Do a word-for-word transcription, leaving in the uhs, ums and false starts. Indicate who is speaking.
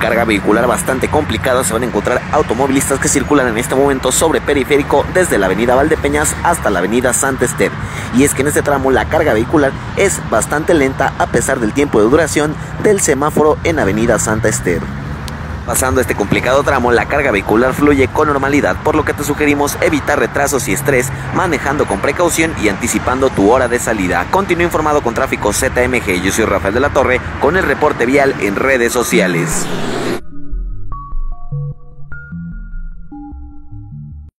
Speaker 1: carga vehicular bastante complicada. Se van a encontrar automovilistas que circulan en este momento sobre periférico desde la avenida Valdepeñas hasta la avenida Santa Ester. Y es que en este tramo la carga vehicular es bastante lenta a pesar del tiempo de duración del semáforo en avenida Santa Ester. Pasando este complicado tramo, la carga vehicular fluye con normalidad, por lo que te sugerimos evitar retrasos y estrés, manejando con precaución y anticipando tu hora de salida. Continúa informado con Tráfico Z M G. Yo soy Rafael de la Torre con el reporte vial en redes sociales.